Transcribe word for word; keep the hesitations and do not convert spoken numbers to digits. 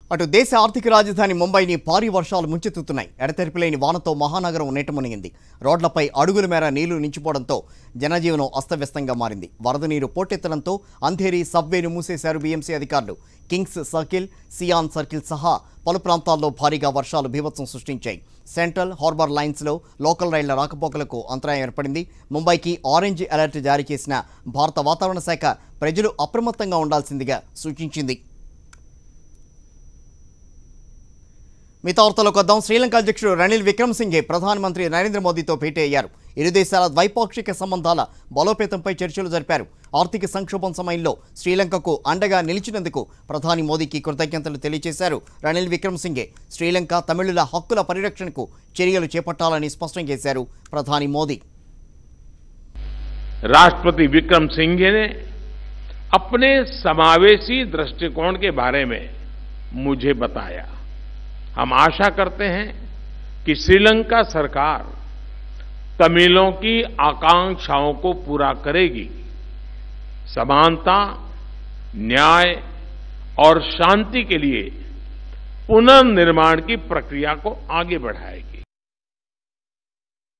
అటు దేశ ఆర్థిక రాజధాని ముంబైని భారీ వర్షాలు ముంచెత్తుతున్నాయి. ఎడతెరిపిలేని వానతో మహానగరం నీటమునిగింది. రోడ్లపై అడుగుల మేర నీళ్లు నించిపోవడంతో జనజీవనం అస్తవ్యస్తంగా మారింది. వరద నీరు పోటెత్తడంతో అంధేరి సబ్వేను మూసేశారు బీఎంసీ అధికారులు. కింగ్స్ సర్కిల్, సియాన్ సర్కిల్ సహా పలు ప్రాంతాల్లో భారీగా వర్షాలు బీభత్సం సృష్టించాయి. సెంట్రల్ హార్బర్ లైన్స్లో లోకల్ రైళ్ల రాకపోకలకు అంతరాయం ఏర్పడింది. ముంబైకి ఆరెంజ్ అలర్ట్ జారీ చేసిన భారత వాతావరణ శాఖ ప్రజలు అప్రమత్తంగా ఉండాల్సిందిగా సూచించింది. మిగతా వార్తలకు వద్దాం. శ్రీలంక అధ్యక్షుడు రనిల్ విక్రమసింఘే ప్రధానమంత్రి నరేంద్ర మోదీతో భేటీ అయ్యారు. ఇరు దేశాల ద్వైపాక్షిక సంబంధాల బలోపేతంపై చర్చలు జరిపారు. ఆర్థిక సంక్షోభం సమయంలో శ్రీలంకకు అండగా నిలిచినందుకు ప్రధాని మోదీకి కృతజ్ఞతలు తెలియజేశారు. రనిల్ విక్రమసింఘే శ్రీలంక తమిళుల హక్కుల పరిరక్షణకు చర్యలు చేపట్టాలని స్పష్టం చేశారు ప్రధాని మోదీ. राष्ट्रपति विक्रम सिंघे ने अपने समावेशी दृष्टिकोण के बारे में मुझे बताया। हम आशा करते हैं कि श्रीलंका सरकार तमिलों की आकांक्षाओं को पूरा करेगी, समानता, न्याय और शांति के लिए पुनर्निर्माण की प्रक्रिया को आगे बढ़ाएगी।